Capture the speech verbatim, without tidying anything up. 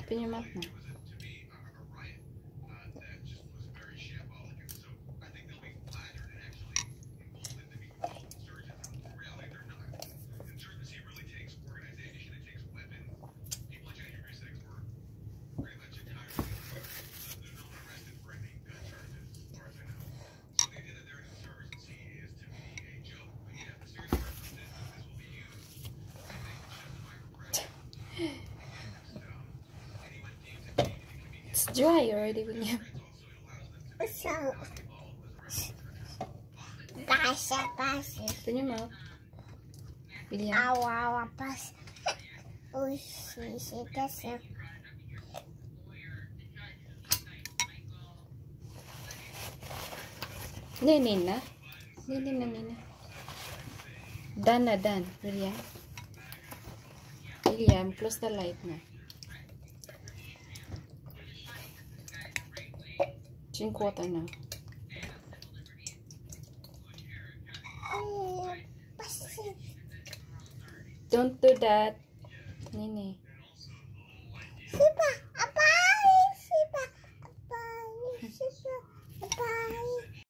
Open your mouth now. It's dry already, William. So, basa, basa. Open your mouth. William. Awa, pas. Uy, sisitas na. Nini na. Nini na, Nini. Done na, done. William. William, close the light na. Drink water now. Ay, pasi. Don't do that. Nini. Sipa.